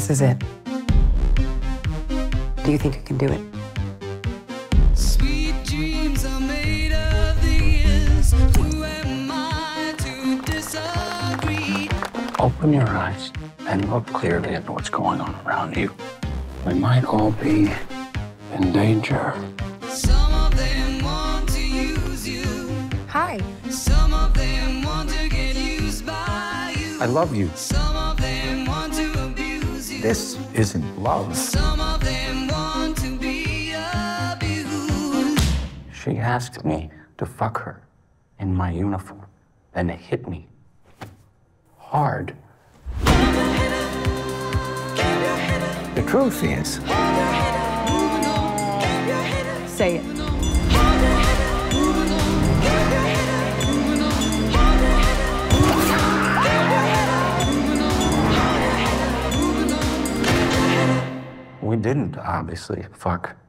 This is it. Do you think you can do it? Sweet dreams are made of these. Who am I to disagree? Open your eyes and look clearly at what's going on around you. We might all be in danger. Some of them want to use you. Hi. Some of them want to get used by you. I love you. Some of them want to abuse you. This isn't love. Some of them want to be abused. She asked me to fuck her in my uniform, then it hit me hard. The truth is, Say it. we didn't obviously fuck.